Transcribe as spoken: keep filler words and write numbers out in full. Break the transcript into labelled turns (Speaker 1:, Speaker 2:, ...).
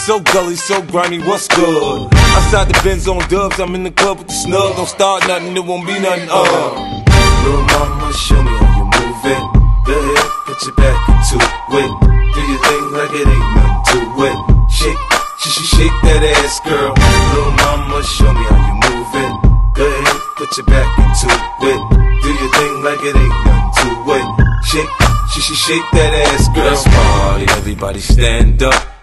Speaker 1: so gully, so grimy, what's good? Outside the Benz on dubs, I'm in the club with the snug. Don't start nothing, it won't be nothing, uh
Speaker 2: Little mama, show me how you move it. Go ahead, put your back into it. Do your thing like it ain't nothing to it. Shake, sh sh shake that ass, girl. Little mama, show me how you move it. Go ahead, put your back into it. Do your thing like it ain't nothing to it. Shake, sh sh shake that ass, girl.
Speaker 1: Let's party, everybody stand up.